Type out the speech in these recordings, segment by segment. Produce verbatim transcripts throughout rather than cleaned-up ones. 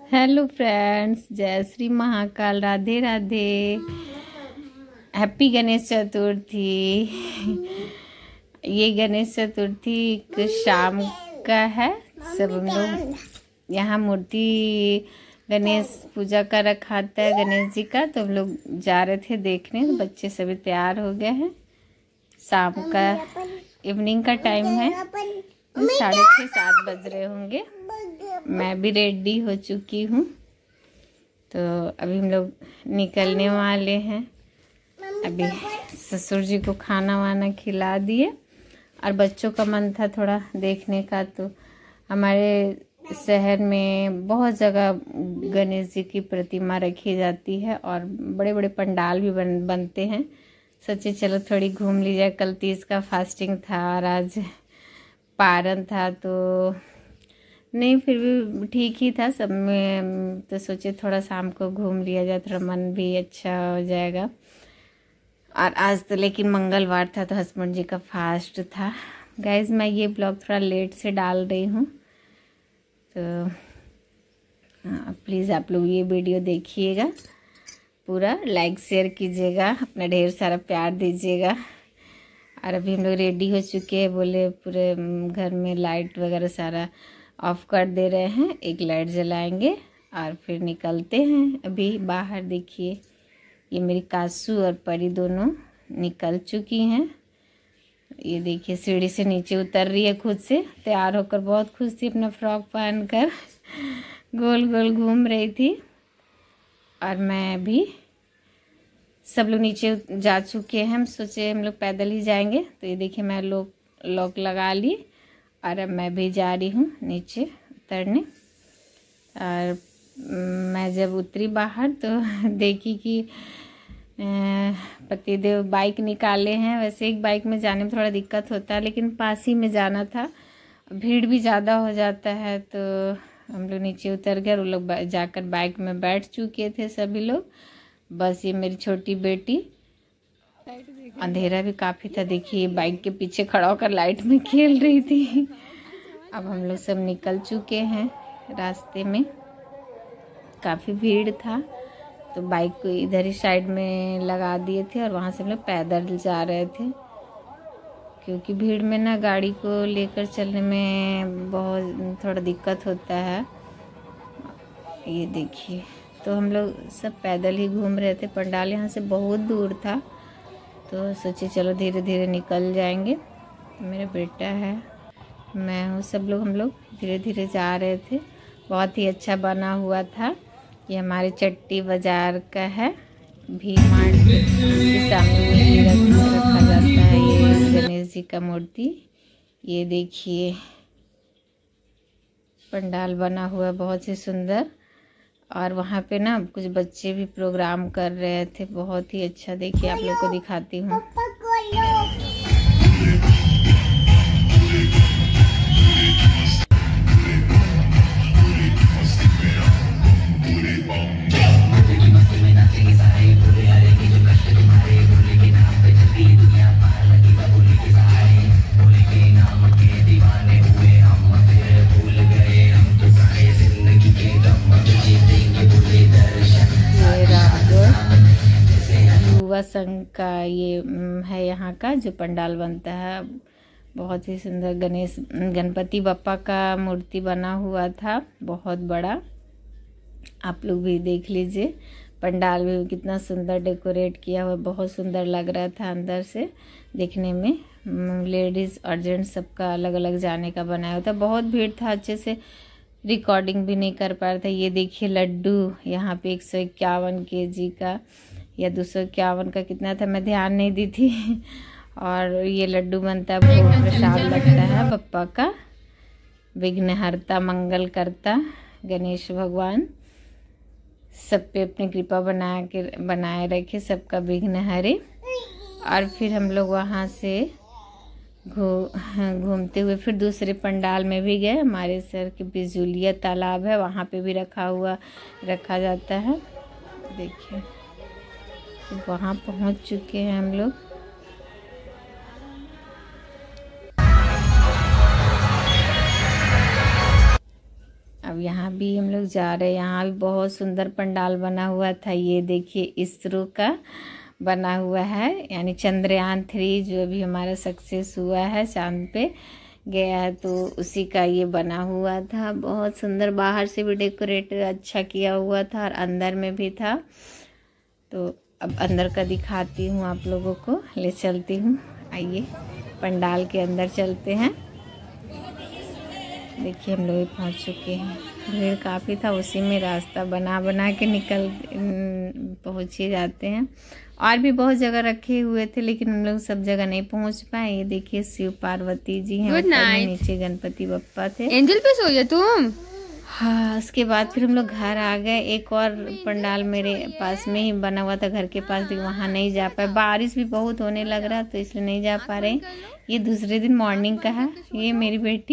Hello friends, जय Shri Mahakal, Radhe Radhe. Happy Ganesh Chaturthi. ये गणेश चतुर्थी एक शाम का है। सब हम लोग यहाँ मूर्ति गणेश पूजा का रखा था गणेश जी का, तो हम लोग जा रहे थे देखने। तो बच्चे सभी तैयार हो गए हैं। शाम का इवनिंग का टाइम है, साढ़े छः सात बज रहे होंगे। मैं भी रेडी हो चुकी हूँ। तो अभी हम लोग निकलने वाले हैं। अभी ससुर जी को खाना वाना खिला दिए और बच्चों का मन था थोड़ा देखने का। तो हमारे शहर में बहुत जगह गणेश जी की प्रतिमा रखी जाती है और बड़े बड़े पंडाल भी बन बनते हैं। सोचे चलो थोड़ी घूम ली जाए। कल तीज का फास्टिंग था और आज पारण था, तो नहीं फिर भी ठीक ही था सब में। तो सोचे थोड़ा शाम को घूम लिया जाए, थोड़ा मन भी अच्छा हो जाएगा। और आज तो लेकिन मंगलवार था तो हस्बैंड जी का फास्ट था। गाइज मैं ये ब्लॉग थोड़ा लेट से डाल रही हूँ, तो प्लीज़ आप लोग ये वीडियो देखिएगा पूरा, लाइक शेयर कीजिएगा, अपना ढेर सारा प्यार दीजिएगा। और अभी हम लोग रेडी हो चुके हैं। बोले पूरे घर में लाइट वगैरह सारा ऑफ कर दे रहे हैं, एक लाइट जलाएंगे और फिर निकलते हैं। अभी बाहर देखिए, ये मेरी कासू और परी दोनों निकल चुकी हैं। ये देखिए सीढ़ी से नीचे उतर रही है खुद से, तैयार होकर बहुत खुश थी, अपना फ्रॉक पहनकर गोल गोल घूम रही थी। और मैं भी, सब लोग नीचे जा चुके हैं। हम सोचे हम लोग पैदल ही जाएंगे। तो ये देखिए मैं लोग लॉक लगा ली और अब मैं भी जा रही हूँ नीचे उतरने। और मैं जब उतरी बाहर तो देखी कि पतिदेव बाइक निकाले हैं। वैसे एक बाइक में जाने में थोड़ा दिक्कत होता है, लेकिन पास ही में जाना था, भीड़ भी ज़्यादा हो जाता है। तो हम लोग नीचे उतर गए और वो लोग जाकर बाइक में बैठ चुके थे सभी लोग। बस ये मेरी छोटी बेटी, अंधेरा भी काफ़ी था, देखिए बाइक के पीछे खड़ा होकर लाइट में खेल रही थी। अब हम लोग सब निकल चुके हैं। रास्ते में काफ़ी भीड़ था, तो बाइक को इधर ही साइड में लगा दिए थे और वहाँ से हम लोग पैदल जा रहे थे, क्योंकि भीड़ में ना गाड़ी को लेकर चलने में बहुत थोड़ा दिक्कत होता है। ये देखिए, तो हम लोग सब पैदल ही घूम रहे थे। पंडाल यहाँ से बहुत दूर था, तो सोचे चलो धीरे धीरे निकल जाएंगे। मेरा बेटा है, मैं हूँ, सब लोग हम लोग धीरे धीरे जा रहे थे। बहुत ही अच्छा बना हुआ था। ये हमारे चट्टी बाज़ार का है, भी मार्ट के सामने में ही रखा जाता है ये गणेश जी का मूर्ति। ये देखिए पंडाल बना हुआ बहुत ही सुंदर। और वहाँ पे ना कुछ बच्चे भी प्रोग्राम कर रहे थे, बहुत ही अच्छा। देखिए आप लोग को दिखाती हूँ। युवा संघ का ये है यहाँ का जो पंडाल बनता है। बहुत ही सुंदर गणेश गणपति बप्पा का मूर्ति बना हुआ था, बहुत बड़ा। आप लोग भी देख लीजिए, पंडाल भी कितना सुंदर डेकोरेट किया हुआ, बहुत सुंदर लग रहा था अंदर से देखने में। लेडीज़ और जेंट्स सबका अलग अलग जाने का बनाया हुआ था। बहुत भीड़ था, अच्छे से रिकॉर्डिंग भी नहीं कर पा रहा था। ये देखिए लड्डू यहाँ पे एक सौ इक्यावन के जी का या दो सौ इक्यावन का कितना था, मैं ध्यान नहीं दी थी। और ये लड्डू बनता है, भोग प्रसाद लगता है बप्पा का। विघ्नहर्ता मंगल करता गणेश भगवान सब पे अपनी कृपा बना के बनाए रखे, सबका विघ्न हरे। और फिर हम लोग वहाँ से घूमते हुए फिर दूसरे पंडाल में भी गए। हमारे शहर के बिजुलिया तालाब है, वहाँ पे भी रखा हुआ रखा जाता है। देखिए वहाँ पहुँच चुके हैं हम लोग। अब अब यहाँ भी हम लोग जा रहे हैं। यहाँ भी बहुत सुंदर पंडाल बना हुआ था। ये देखिए इसरो का बना हुआ है, यानी चंद्रयान थ्री जो भी हमारा सक्सेस हुआ है, चांद पे गया है, तो उसी का ये बना हुआ था। बहुत सुंदर, बाहर से भी डेकोरेट अच्छा किया हुआ था और अंदर में भी था। तो अब अंदर का दिखाती हूँ आप लोगों को, ले चलती हूँ। आइए पंडाल के अंदर चलते हैं। देखिए हम लोग पहुँच चुके हैं। भीड़ काफ़ी था, उसी में रास्ता बना बना के निकल पहुँचे जाते हैं। और भी बहुत जगह रखे हुए थे, लेकिन हम लोग सब जगह नहीं पहुँच पाए। ये देखिए शिव पार्वती जी हैं, ऊपर में नीचे गणपति बप्पा थे। एंजल पे सोए तुम? हाँ, उसके बाद फिर हम लोग घर आ गए। एक और पंडाल मेरे पास में ही बना हुआ था, घर के पास, लेकिन वहाँ नहीं जा पाए। बारिश भी बहुत होने लग रहा, तो इसलिए नहीं जा पा रहे। ये दूसरे दिन मॉर्निंग का है। ये मेरी बेटी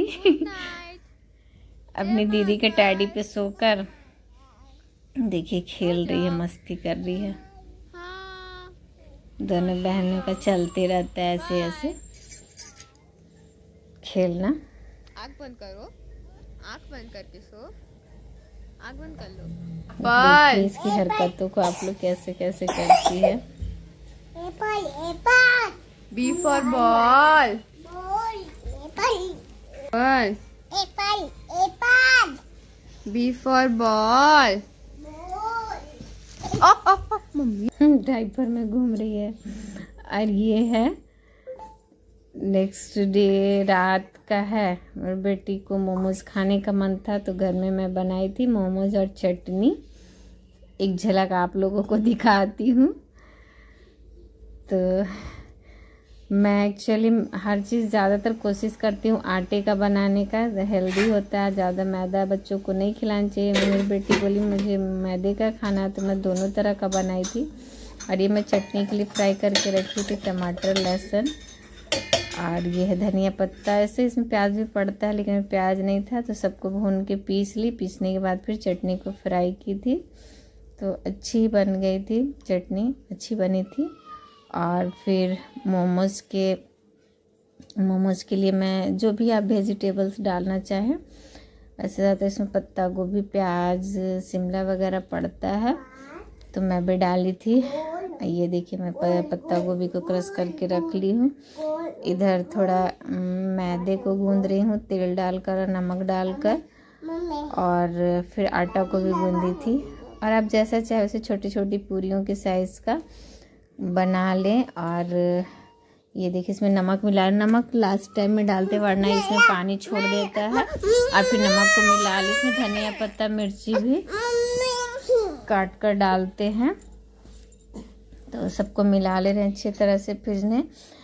अपनी दीदी के टैडी पे सोकर देखिए खेल रही है, मस्ती कर रही है। दोनों बहनों का चलते रहता है ऐसे ऐसे खेलना। आँख बंद करो, आँख बंद करके सो, आँख बंद कर लो। बॉल, इसकी हरकतों को आप लोग कैसे कैसे करती है। B for ball, ball, B for ball. Mummy diaper में घूम रही है। और ये है नेक्स्ट डे रात का है। मेरी बेटी को मोमोज खाने का मन था, तो घर में मैं बनाई थी मोमोज और चटनी। एक झलक आप लोगों को दिखाती हूँ। तो मैं एक्चुअली हर चीज़ ज़्यादातर कोशिश करती हूँ आटे का बनाने का, हेल्दी होता है। ज़्यादा मैदा बच्चों को नहीं खिलाना चाहिए। मेरी बेटी बोली मुझे मैदे का खाना है, तो मैं दोनों तरह का बनाई थी। और ये मैं चटनी के लिए फ्राई करके रखी थी, टमाटर, लहसुन, और ये है धनिया पत्ता। ऐसे इसमें प्याज भी पड़ता है, लेकिन प्याज नहीं था, तो सबको भून के पीस ली। पीसने के बाद फिर चटनी को फ्राई की थी, तो अच्छी बन गई थी चटनी, अच्छी बनी थी। और फिर मोमोज के मोमोज के लिए मैं जो भी आप वेजिटेबल्स डालना चाहें, वैसे ज़्यादा इसमें पत्ता गोभी, प्याज, शिमला वगैरह पड़ता है, तो मैं भी डाली थी। ये देखिए मैं पत्ता गोभी को क्रश करके रख ली हूँ। इधर थोड़ा मैदे को गूंद रही हूँ, तेल डालकर, नमक डालकर, और फिर आटा को भी गूंदी थी। और आप जैसा चाहे वैसे छोटी छोटी पूरियों के साइज़ का बना लें। और ये देखिए इसमें नमक मिला, नमक लास्ट टाइम में डालते, वरना इसमें पानी छोड़ देता है। और फिर नमक को मिला ले। इसमें धनिया पत्ता, मिर्ची भी काट कर डालते हैं। तो सबको मिला ले रहे हैं अच्छी तरह से। फिर ने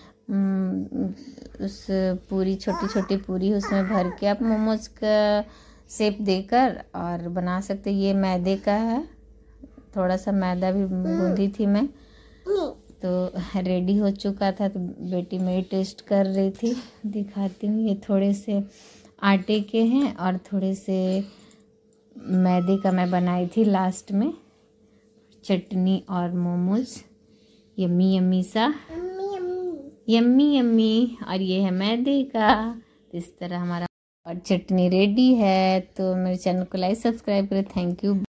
उस पूरी, छोटी छोटी पूरी उसमें भर के आप मोमोज का शेप देकर और बना सकते। ये मैदे का है, थोड़ा सा मैदा भी गूंदी थी मैं, तो रेडी हो चुका था। तो बेटी मेरी टेस्ट कर रही थी, दिखाती हूँ। ये थोड़े से आटे के हैं और थोड़े से मैदे का मैं बनाई थी लास्ट में। चटनी और मोमोज, यम्मी यम्मी सा, यम्मी यम्मी। और ये है मैदे का। इस तरह हमारा और चटनी रेडी है। तो मेरे चैनल को लाइक सब्सक्राइब करें। Thank you.